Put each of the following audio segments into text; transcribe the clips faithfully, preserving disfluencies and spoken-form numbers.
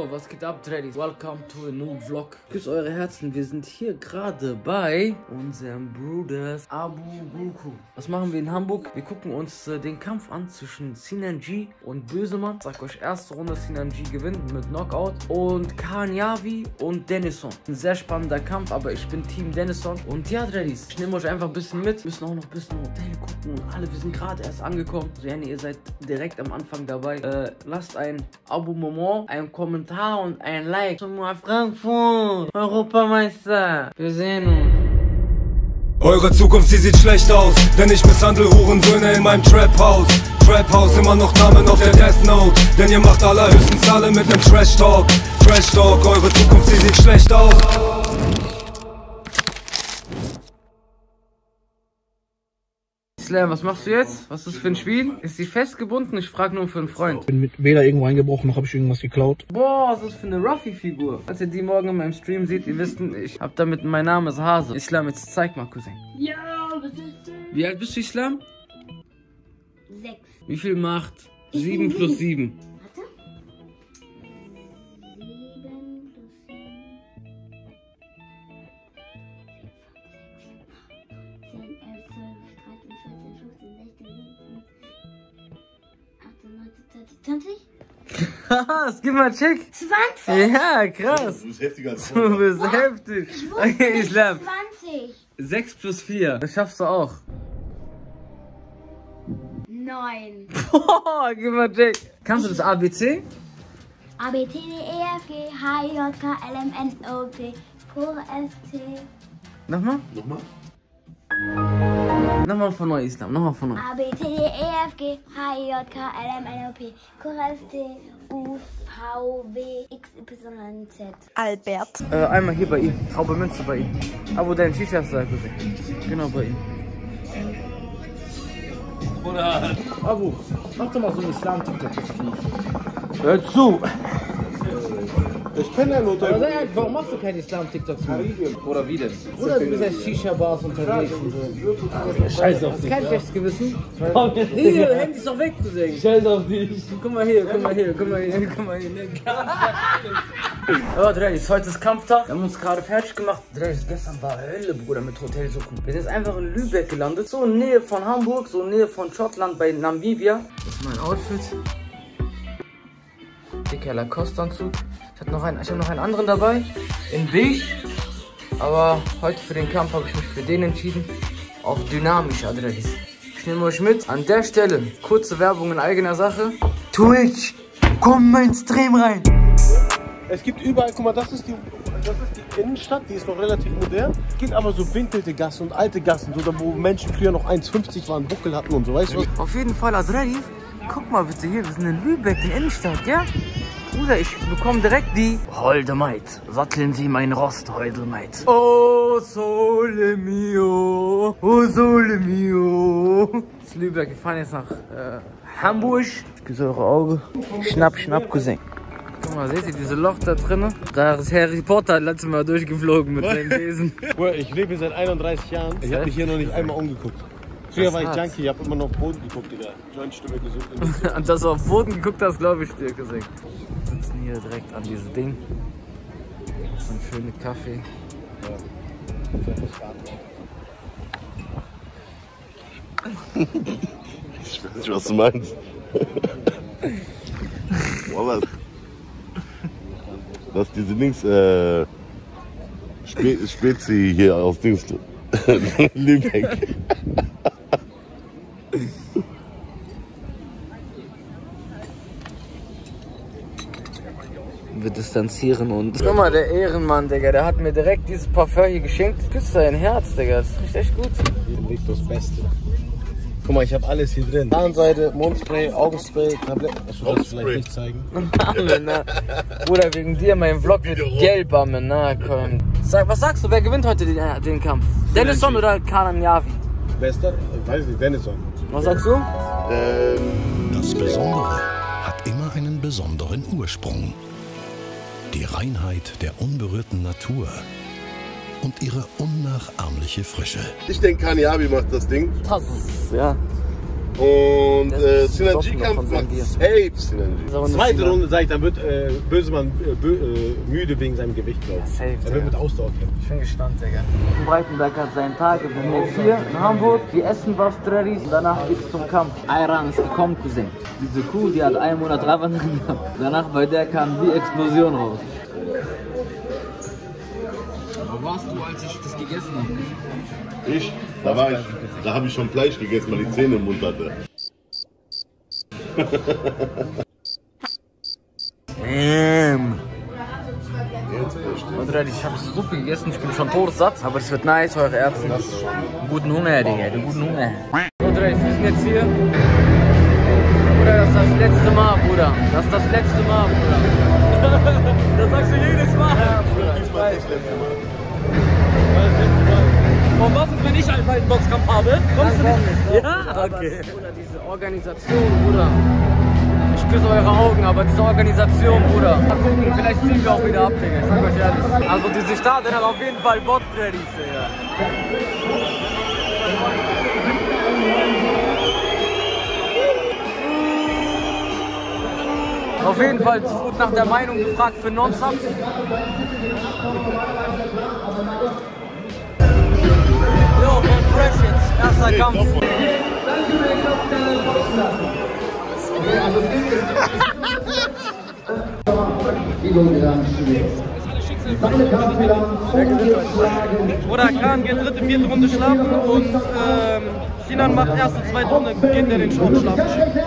Yo, was geht ab, Tradies? Welcome to a new vlog. Küsst eure Herzen, wir sind hier gerade bei unserem Bruders Abu Goku. Was machen wir in Hamburg? Wir gucken uns äh, den Kampf an zwischen Sinan G und Bösemann. Ich sag euch, erste Runde Sinan G gewinnt mit Knockout. Und Kaan Yavi und Denison. Ein sehr spannender Kampf, aber ich bin Team Denison. Und ja, Tradies, ich nehme euch einfach ein bisschen mit. Wir müssen auch noch ein bisschen Hotel gucken und alle, wir sind gerade erst angekommen. Also, ja, ihr seid direkt am Anfang dabei. Äh, lasst ein Abonnement, ein Kommentar und ein Like. Zum Frankfurt, Europameister. Wir sehen uns. Eure Zukunft, sie sieht schlecht aus, denn ich misshandle Hurensöhne in meinem Trap-Haus. Trap-Haus, immer noch Namen auf der Death Note, denn ihr macht allerhöchstens alle mit nem Trash-Talk. Trash-Talk, eure Zukunft, sie sieht schlecht aus. Slam, was machst du jetzt? Was ist das für ein Spiel? Ist sie festgebunden? Ich frage nur für einen Freund. Ich bin mit weder irgendwo eingebrochen, noch habe ich irgendwas geklaut. Boah, was ist das für eine Ruffy-Figur? Als ihr die morgen in meinem Stream seht, ihr wisst, ich hab damit, mein Name ist Hase. Islam, jetzt zeig mal, Cousin. Ja, was ist das? Wie alt bist du, Islam? Sechs. Wie viel macht sieben plus sieben? Warte. Sieben plus sieben. zehn, elf, zwölf, dreizehn, vierzehn, fünfzehn, sechzehn, siebzehn, achtzehn, neunzehn, zwanzig, zwanzig? Haha, gib mal Check. zwanzig? Ja, krass. Du bist heftiger als Du bist heftig. Okay, Islam. zwanzig. sechs plus vier. Das schaffst du auch. neun. Boah, gib mal Check. Kannst du das A B C? A, B, T, D, E, F, G, H, I, J, K, L, M, N, O, P, Q, R, S, T. Nochmal? Nochmal? Nochmal von neu, Islam. Nochmal von neu. A, B, T, D, E, F, G, H, I, J, K, L, M, N, O, P, Q, R, S, T, U, V, W, X, Y, Z. Albert. Äh, einmal hier bei ihm. Traube Münze bei ihm. Aber dein Shisha ist da gesehen. Genau bei ihm. Oder? Abu, mach doch mal so einen Islam-TikTok. Hör zu! Ich kenne ja nur Aber sag halt, warum machst du keine Islam-TikToks mehr? Oder wie denn? Oder du bist als Shisha-Bars unterwegs und so. Scheiß auf Hast dich. kein schlechtes Gewissen? Hier, Handy ist doch weg, du denkst. Scheiß auf dich. Guck mal hier, guck mal hier, guck mal hier, guck mal hier. Oh, Dreis, heute ist Kampftag. Wir haben uns gerade fertig gemacht. Dreis, gestern war Hölle, Bruder, mit Hotel suchen. Wir sind jetzt einfach in Lübeck gelandet. So in Nähe von Hamburg, so in Nähe von Schottland bei Namibia. Das ist mein Outfit. Dicker Lacoste-Anzug. Ich habe noch, einen, ich hab noch einen anderen dabei, in beige. Aber heute für den Kampf habe ich mich für den entschieden. Auf dynamisch, Adrelis. Ich nehme euch mit. An der Stelle, kurze Werbung in eigener Sache. Twitch, komm in meinen Stream rein. Es gibt überall, guck mal, das ist, die, das ist die Innenstadt, die ist noch relativ modern. Es gibt aber so winkelte Gassen und alte Gassen, so da wo Menschen früher noch eins fünfzig waren, Buckel hatten und so, weißt du was? Auf jeden Fall, Adrelis. Guck mal bitte hier, wir sind in Lübeck, in Innenstadt, ja? Bruder, ich bekomme direkt die Holde Maid, satteln Sie mein Rost, Holde Maid. Oh, sole mio, oh, sole mio. Das ist Lübeck, wir fahren jetzt nach äh, Hamburg. Ich küsse eure Augen. Schnapp, schnapp, Cousin. Guck mal, seht ihr dieses Loch da drinnen? Da ist Harry Potter letztes Mal durchgeflogen mit seinem Besen. Ich lebe hier seit einunddreißig Jahren, ich habe mich hier noch nicht einmal umgeguckt. Früher war ich hart. Junkie, ich habe immer noch auf Boden geguckt, Digga. Jointstimme gesucht. Und dass du auf Boden geguckt hast, glaube ich dir, Cousin. Wir sitzen hier direkt an diesem Ding. So ein schöner Kaffee. Ich weiß nicht, was du meinst. Boah, das ist diese Dings, äh, Spe Spezi hier aus Dings. Lübeck. Wir distanzieren uns. Guck mal, der Ehrenmann, Digga, der hat mir direkt dieses Parfum hier geschenkt. Küsst dein Herz, Digga, das riecht echt gut. Hier liegt das Beste. Guck mal, ich habe alles hier drin. Zahnseide, Mundspray, Augenspray, Tabletten. Das soll ich vielleicht nicht zeigen. Amen, Bruder, wegen dir mein Vlog wird gelb, Amen, na komm. Sag, was sagst du, wer gewinnt heute den, den Kampf? Denison oder Kaan Yavi? Bester? Ich weiß nicht, Denison. Was sagst du? Ähm, Das Besondere hat immer einen besonderen Ursprung. Die Reinheit der unberührten Natur und ihre unnachahmliche Frische. ich denke, Kaan Yavi macht das Ding. Das ist, ja. Und äh, ist Sinan besoffen G-Kampf davon, macht sagen safe Sinan G. Zweite Runde, sag ich, dann wird äh, Bösemann äh, bö, äh, müde wegen seinem Gewicht, glaube ich. Safe, Er wird mit Ausdauer kämpfen. Ich bin gespannt, Digga. Breitenberg hat seinen Tag. Wir sind jetzt hier in Hamburg. Wir essen was Treddies. Danach geht's zum Kampf. Ayran ist gekommen, Cousin. Diese Kuh, die hat einen Monat Raban gehabt. Danach bei der kam die Explosion raus. Wo warst du, als ich das gegessen habe? Ich? Da war ich, da habe ich schon Fleisch gegessen, weil die Zähne im Mund hatte. Ähm. Und ich habe Suppe gegessen, ich bin schon todsatt, aber es wird nice, eure Ärzte. Guten Hunger, Digga, den guten Hunger. Und wir sind jetzt hier. Bruder, das ist das letzte Mal, Bruder. Das ist das letzte Mal, Bruder. Das sagst du jedes Mal. Ja, Bruder, diesmal ist das letzte Mal. Und was ist, wenn ich einen beiden Boxkampf habe? Kommst du nicht? Ja, okay. Bruder, diese Organisation, Bruder. Ich küsse eure Augen, aber diese Organisation, Bruder. Mal gucken, vielleicht ziehen wir auch wieder ab, Digga. Ich sag euch ehrlich. Also diese Stadien haben auf jeden Fall Bot-Readies, Digga. Auf jeden Fall wurde nach der Meinung gefragt für Non-Sub. Jo, man fresh jetzt. Erster Kampf. Bruder, Khan geht dritte, vierte Runde schlafen und ähm, Sinan macht erste, zweite Runde, geht der den Schlafen schlafen.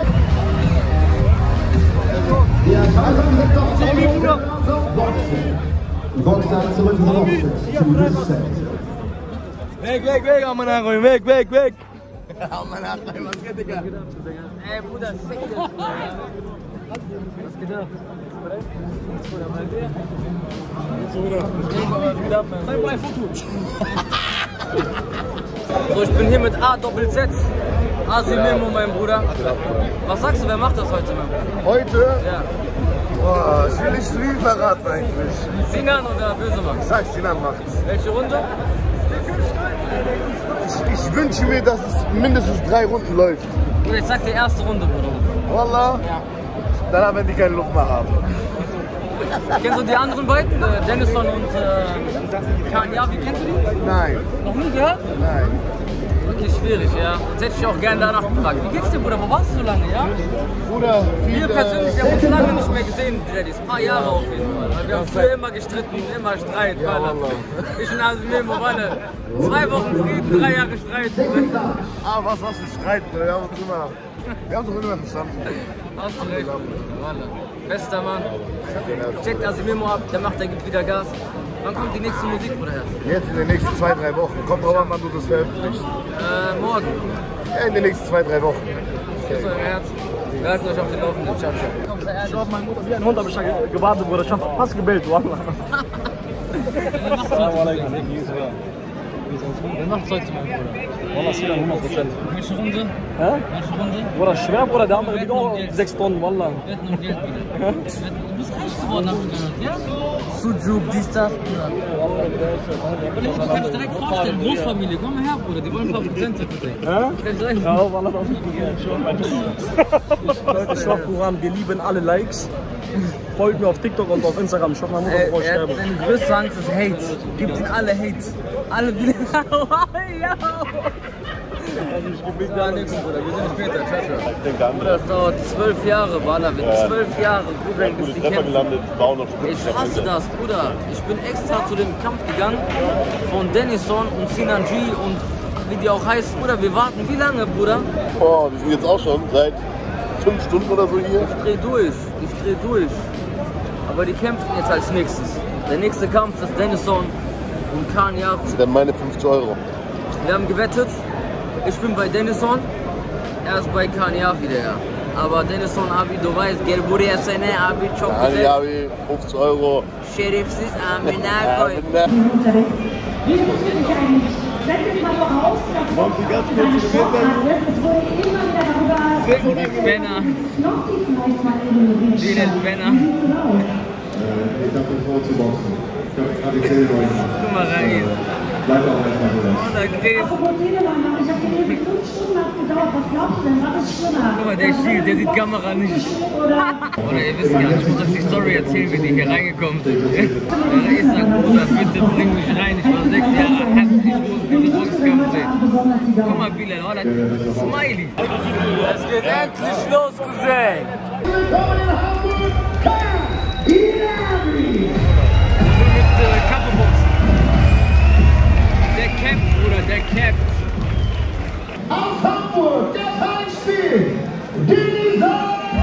Weg, weg, weg, Amman Aroy, weg, weg, weg! Amman Aroy, was geht, Digga? Ey, Bruder, sick, Digga. Was geht ab? Was geht ab, mein Bier? Zeig mal ein Foto. So, ich bin hier mit A Doppel Z. Asimemo, mein Bruder. Was sagst du, wer macht das heute, mein Bruder? Heute? Ja. Boah, ich will nicht zu viel verraten eigentlich. Sinan oder Bösemann? Ich sag, Sinan macht's. Welche Runde? Ich, ich wünsche mir, dass es mindestens drei Runden läuft. Bruder, ich sag die erste Runde, Bruder. Wallah? Ja. Danach werden die keine Luft mehr haben. Kennst du die anderen beiden? Äh, Dennison und äh, Khan, wie kennst du die? Nein. Noch nie gehört? Nein. Okay, schwierig, ja. Jetzt hätte ich auch gerne danach gefragt. Wie geht's dir, Bruder? Wo warst du so lange, ja? Bruder, viel, Wir persönlich, wir haben uns lange nicht mehr gesehen, Daddies. Ein paar Jahre auf jeden Fall. Wir haben früher immer gestritten, immer Streit. Ja, ich und Asimemo, Walle. Zwei Wochen Frieden, drei Jahre Streit. Ah, was, was für Streit, Bruder. Wir haben uns immer, wir haben uns immer verstanden. Hast du recht, Walle. Bester Mann. Checkt Asimemo ab, der macht, der gibt wieder Gas. Wann kommt die nächste Musik, Bruder? Jetzt in den nächsten zwei, drei Wochen. Kommt drauf an, wann du das veröffentlichst. Äh, morgen. Ja, in den nächsten zwei, drei Wochen. Küss euer Herz. Wir halten euch auf den Laufenden. Ciao, ciao. Ich hab meine Mutter wie ein Hund, hab ich gewartet, Bruder. Ich hab fast gebellt, Wallah. Wer macht's heute, mein Bruder? Wallah, Sinan hundert Prozent. Welche Runde? Hä? Welche Runde? Bruder, schwer, Bruder, der andere wiegt auch sechs Tonnen, Wallah. Wetten um Geld, Bruder. Du bist reich geworden, hab ich gehört, ja? Sujuk, dies, das, Bruder. Du kannst direkt vorstellen, Großfamilie, komm mal her, Bruder, die wollen ein paar Prozent bitte. Hä? Ja, Wallah, das ist gut. Leute, ich schwör Koran, wir lieben alle Likes. Folgt mir auf TikTok und auf Instagram. Ich hoffe, meine Mutter bevor ich sterbe. Seine größte Angst ist Hate. Gibt ihnen alle Hate. Alle wieder. Ja. Ich gebe mich gar nichts, Bruder. Wir sehen später. Ciao, ciao. Das dauert zwölf Jahre, Walla. Mit zwölf Jahren, Bruder, bis die kämpfen. Ich hasse das, Bruder. Ich bin extra zu dem Kampf gegangen von Dennison und Sinan G und wie die auch heißen. Bruder, wir warten wie lange, Bruder? Boah, wir sind jetzt auch schon seit fünf Stunden oder so hier. Ich dreh durch, ich dreh durch. Aber die kämpfen jetzt als nächstes. Der nächste Kampf ist Dennison und Khan. Das sind dann meine fünfzig Euro. Wir haben gewettet. Ich bin bei Dennison, er ist bei Khan wieder, ja. Aber Dennison Abi, du weißt, gel buraya sene Abi çok güzel. Khan Abi, fünfzig Euro. Şerefsiz Amina koy. Benner. Dines Benner. Guck mal rein. Bleibt auch erstmal so. Apropos Telemann, ich hab gelesen, fünf Stunden hat's gedauert. Was glaubst du denn? Was ist schlimmer? Guck mal, der schielt, der sieht Kamera nicht. Oder ihr wisst gar nicht, ich muss euch die Story erzählen, wie die hier reingekommen sind. Ich sag, Bruder, bitte bring mich rein. Ich war sechs Jahre alt, ich muss diese Boxkampf sehen. Guck mal, Bilal, oh, das ist Smiley. Es geht endlich los, Cousin. Willkommen in Hamburg, Mit äh, Kappeboxen. Der kämpft, Bruder, der kämpft. aus Hamburg, das Heimspiel, Dinisan!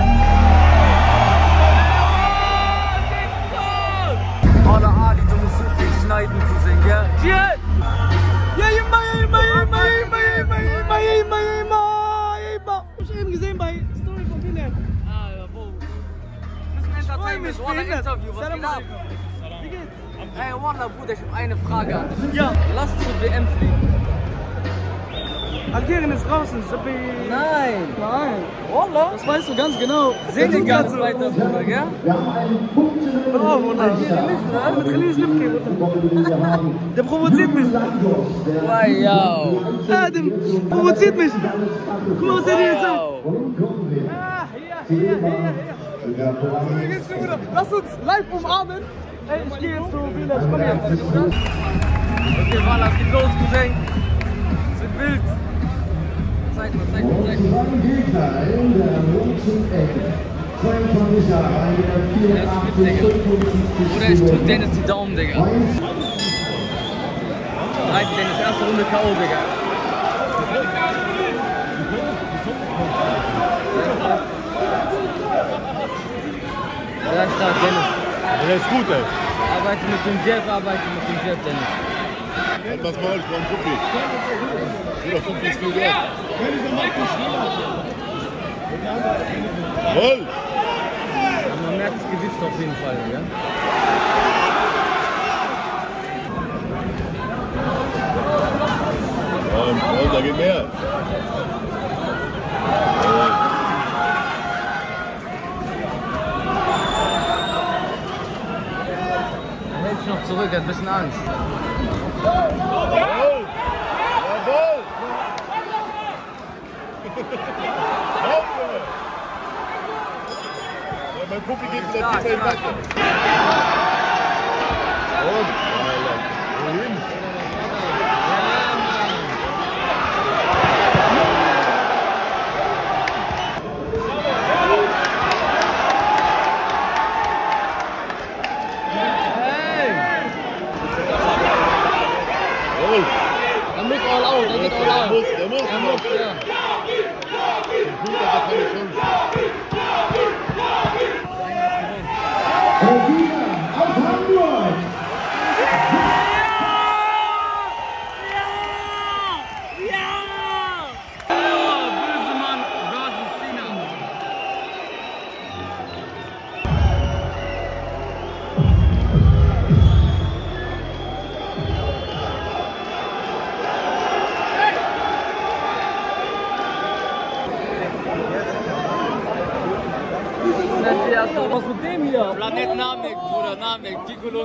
Alla Ali, du musst so viel schneiden, Cousin, gell? Ja! Ja, immer, immer, immer, immer, immer, immer, immer, immer, immer. Ich hab eben gesehen bei Story von Bilal. Ah, ja, wo? Das ist ein Entertainment, Wallah, Interview, was geht ab? Wie geht's? Ey, Wallah, Bruder, ich hab eine Frage an dich. Ja. Lass zur W M fliegen. Algerien ist draußen. Ich hab die... Nein! Nein. Wallah! Das weißt du ganz genau. Senegal ist weiter, Bruder, gell? Oh, Bruder. Algerien nicht, ne? Mit Khalil Schlipke, Bruder. Der provoziert mich. Wow! Ja, der provoziert mich. Guck mal, was er dir jetzt sagt. Wow! Ah, hier, hier, hier, hier. Wie geht's dir, Bruder? Lass uns live umarmen. Ey, ich geh jetzt zu Bilal. Ich komm jetzt, Bruder. Okay, Wallah, es geht los, Cousin. Sind wild. Zeig mal, zeig mal, zeig mal. Gegner in der roten Ecke. zweiundzwanzig Jahre alt, Der ist fit, Digga. Oder ich drück Dennis die Daumen, Digga. Reiten Dennis, erste Runde K O, Digga. Sehr stark, Dennis. Der ist gut, ey. Arbeite mit dem Jab, arbeite mit dem Jab, Dennis. Halt das Maul, ich brauch einen Fuffi. Bruder, Fuffi ist viel wert. Jawohl! Man merkt das Gewicht auf jeden Fall, ja? Und, und da geht mehr. Er hält sich noch zurück, er hat ein bisschen Angst. Jawohl! Jawohl! Ja, mein Puppi geht wieder tiefer in den Nacken. Und? Wohin? Jawohl! Er muss all out, er geht all Der out. muss, der muss, Er muss, ja. Der Punkt hat er keine Chance. Der Sieger aus Hamburg. Bösemann versus Cena. Was mit dem hier? Planet Namek, Bruder, Namek, Gigolos.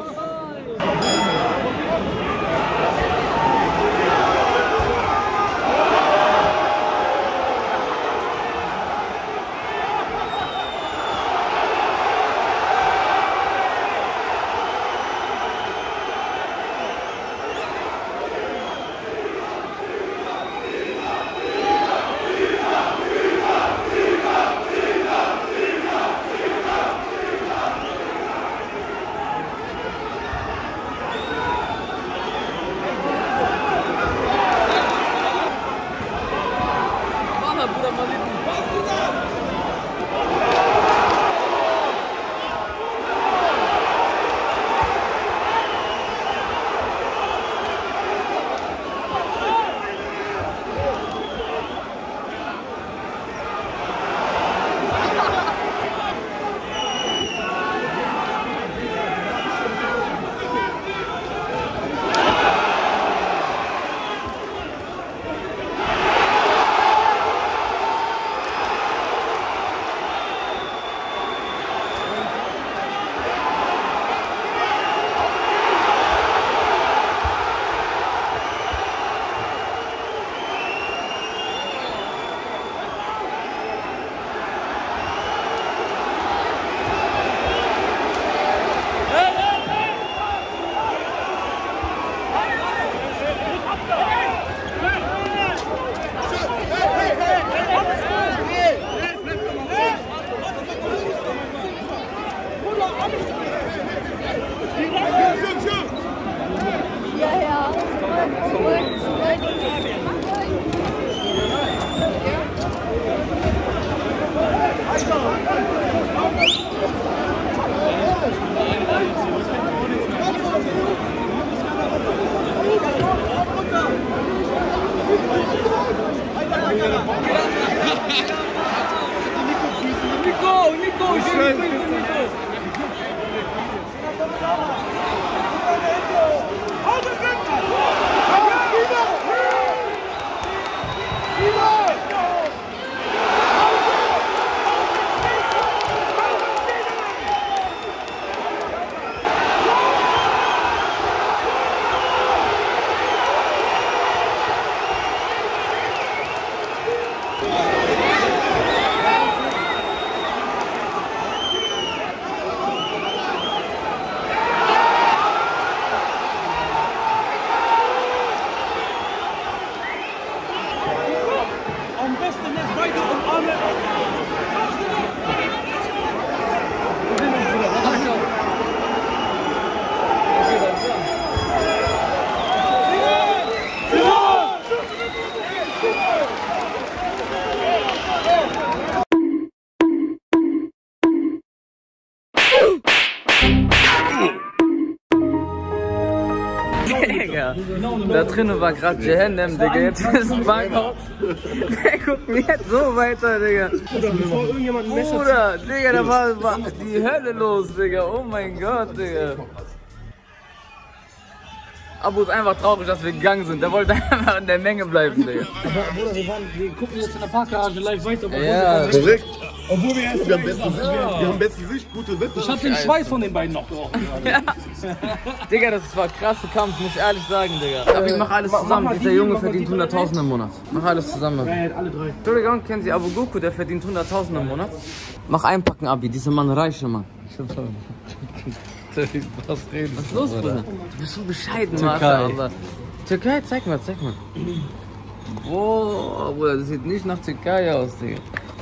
Digga, da drinnen war gerade Jehennem, Digga, jetzt ist ein Bankhaus. Der guckt mir jetzt so weiter, Digga. Bruder, Digga, da war, war die Hölle los, Digga, oh mein Gott, Digga. Abu ist einfach traurig, dass wir gegangen sind. Der wollte einfach in der Menge bleiben, Digga. Aber Bruder, wir, waren, wir gucken jetzt in der Parkgarage live weiter. Ja, korrekt. Obwohl wir erst, wir haben beste Sicht, wir haben beste Sicht, gute Wetter. Ich hab den Schweiß von den beiden noch gerochen. Ja. Digga, das war ein krasser Kampf, muss ich ehrlich sagen, Digga. Aber ich mach alles zusammen. Dieser Junge verdient hunderttausend im Monat. Mach alles zusammen. Ja, alle drei. Entschuldigung, kennen Sie Abu Goku, der verdient hunderttausend im Monat? Mach einpacken, Abi, dieser Mann reiche Mann. Was redest Was ist los, Bruder? Du bist so bescheiden, Mann. Türkei, zeig mal, zeig mal. Boah, Bruder, das sieht nicht nach Türkei aus, Digga.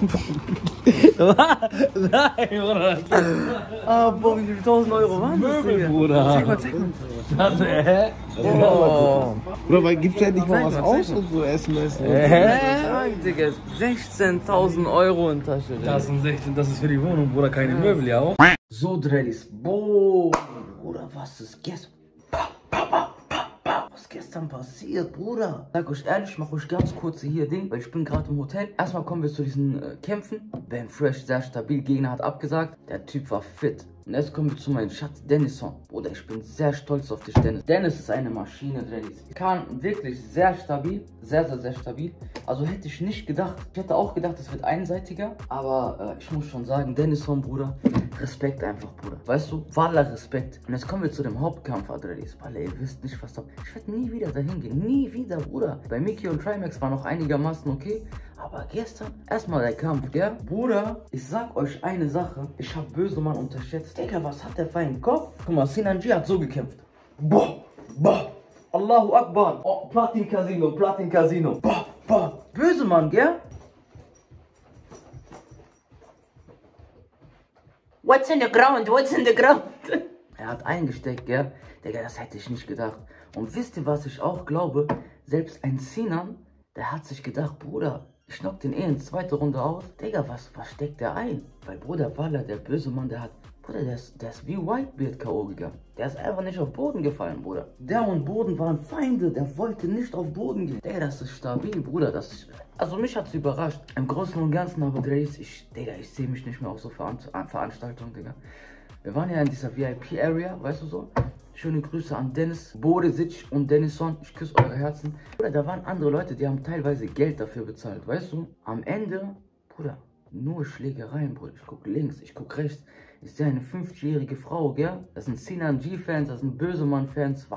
Nein, Bruder. Ah, boah, wie viele tausend Euro waren das, Digga? Bruder. Zeig mal, zeig mal. Das, hä? Oh. Bruder, weil gibt's ja nicht mal Zeig was mal, aus zeig und so essen essen. Hä? Digga, sechzehntausend Euro in Tasche, Digga. Das sind sechzehn, das ist für die Wohnung, Bruder, keine Möbel, ja auch. So, Dreadis. Boah, Bruder, was ist gestern? Was ist gestern passiert, Bruder? Sag euch ehrlich, ich mach euch ganz kurz hier Ding, weil ich bin gerade im Hotel. Erstmal kommen wir zu diesen äh, Kämpfen. Ben Fresh, sehr stabil, Gegner hat abgesagt. Der Typ war fit. Und jetzt kommen wir zu meinem Schatz Dennison. Bruder, ich bin sehr stolz auf dich, Dennis. Dennis ist eine Maschine, Dreadis. Kann wirklich sehr stabil, sehr, sehr, sehr stabil. Also hätte ich nicht gedacht. Ich hätte auch gedacht, es wird einseitiger. Aber äh, ich muss schon sagen, Dennison, Bruder, Respekt einfach, Bruder. Weißt du, voller Respekt. Und jetzt kommen wir zu dem Hauptkampf, Adredis. Weil ihr wisst nicht, was da... Ich werde nie wieder dahin gehen. Nie wieder, Bruder. Bei Mickey und Trimax war noch einigermaßen okay. Aber gestern, erstmal der Kampf, gell? Bruder, ich sag euch eine Sache. Ich hab Bösemann unterschätzt. Digga, was hat der für einen Kopf? Guck mal, Sinan G hat so gekämpft. Boah, boah. Allahu Akbar. Oh, Platin Casino, Platin Casino. Boah, boah. Bösemann, gell? What's in the ground? What's in the ground? Er hat eingesteckt, gell? Digga, das hätte ich nicht gedacht. Und wisst ihr, was ich auch glaube? Selbst ein Sinan, der hat sich gedacht, Bruder, ich knock den eh in zweite Runde aus. Digga, was, was steckt der ein? Weil Bruder Waller, der böse Mann, der hat... Bruder, der ist, der ist wie Whitebeard K O gegangen. Der ist einfach nicht auf Boden gefallen, Bruder. Der und Boden waren Feinde, der wollte nicht auf Boden gehen. Digga, das ist stabil, Bruder, das ist... Also mich hat's überrascht. Im Großen und Ganzen, aber Dreis, ich... Digga, ich sehe mich nicht mehr auf so Veran Veranstaltungen, Digga. Wir waren ja in dieser V I P-Area, weißt du so? Schöne Grüße an Dennis, Borisic und Dennison. Ich küsse eure Herzen. Bruder, da waren andere Leute, die haben teilweise Geld dafür bezahlt, weißt du? Am Ende, Bruder, nur Schlägereien, Bruder. Ich guck links, ich guck rechts. Ich sehe eine fünfzigjährige Frau, gell? Das sind Sinan G-Fans, das sind Bösemann-Fans.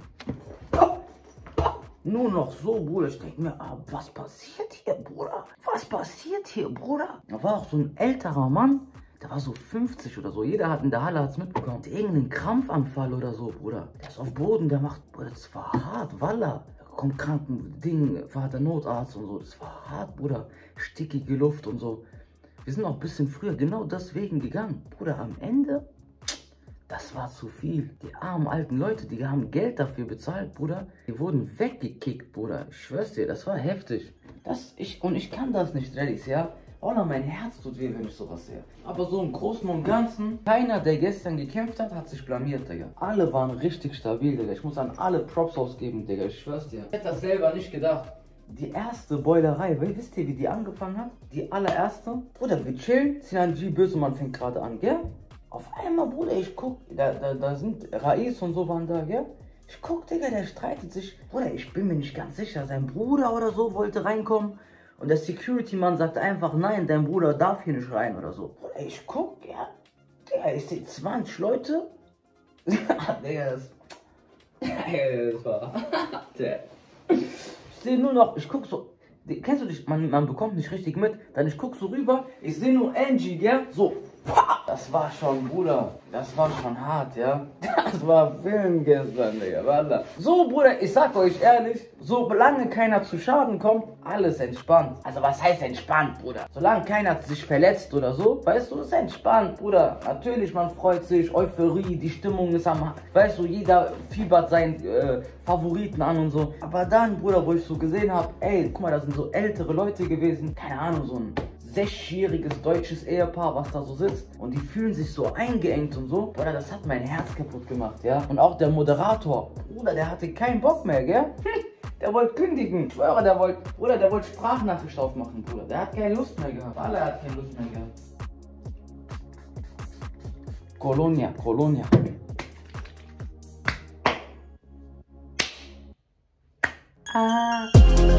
Nur noch so, Bruder. Ich denke mir, ah, was passiert hier, Bruder? Was passiert hier, Bruder? Da war auch so ein älterer Mann. Der war so fünfzig oder so. Jeder hat in der Halle hat's mitbekommen. Der irgendeinen Krampfanfall oder so, Bruder. Der ist auf Boden, der macht, Bruder, das war hart, Walla. Da kommt Krankending, Vater Notarzt und so. Das war hart, Bruder. Stickige Luft und so. Wir sind auch ein bisschen früher genau deswegen gegangen. Bruder, am Ende, das war zu viel. Die armen alten Leute, die haben Geld dafür bezahlt, Bruder. Die wurden weggekickt, Bruder. Ich schwör's dir, das war heftig. Das, ich, und ich kann das nicht, Reddys, ja. Olla, mein Herz tut weh, wenn ich sowas sehe. Aber so im Großen und Ganzen, keiner, der gestern gekämpft hat, hat sich blamiert, Digga. Alle waren richtig stabil, Digga. Ich muss an alle Props ausgeben, Digga. Ich schwör's dir. Ich hätte das selber nicht gedacht. die erste Beulerei, wisst ihr, wie die angefangen hat? Die allererste. Bruder, wir chillen, Sinan G. Bösemann fängt gerade an, gell? Auf einmal, Bruder, ich guck, da, da, da sind Rais und so waren da, gell? Ich guck, Digga, der streitet sich. Bruder, ich bin mir nicht ganz sicher, sein Bruder oder so wollte reinkommen. Und der Security-Mann sagt einfach, nein, dein Bruder darf hier nicht rein oder so. Bruder, ich guck, ja, Digga, ich sehe zwanzig Leute. Digga, das, das war, ich sehe nur noch, ich guck so, kennst du dich, man, man bekommt nicht richtig mit, dann ich guck so rüber, ich sehe nur Angie, gell, so, das war schon, Bruder, das war schon hart, ja, das war Film gestern, Digga, Wallah. So, Bruder, ich sag euch ehrlich, solange keiner zu Schaden kommt, alles entspannt. Also was heißt entspannt, Bruder? Solange keiner sich verletzt oder so, weißt du, ist entspannt, Bruder. Natürlich, man freut sich, Euphorie, die Stimmung ist am, weißt du, jeder fiebert seinen äh, Favoriten an und so. Aber dann, Bruder, wo ich so gesehen habe, ey, guck mal, da sind so ältere Leute gewesen, keine Ahnung, so ein sechsjähriges deutsches Ehepaar, was da so sitzt und die fühlen sich so eingeengt und so. Bruder, das hat mein Herz kaputt gemacht, ja. Und auch der Moderator, Bruder, der hatte keinen Bock mehr, gell? Der wollte kündigen. Ich schwöre, der wollte, Bruder, der wollte Sprachnachricht aufmachen, Bruder. Der hat keine Lust mehr gehabt. Alle hat keine Lust mehr gehabt. Colonia, Colonia. Ah.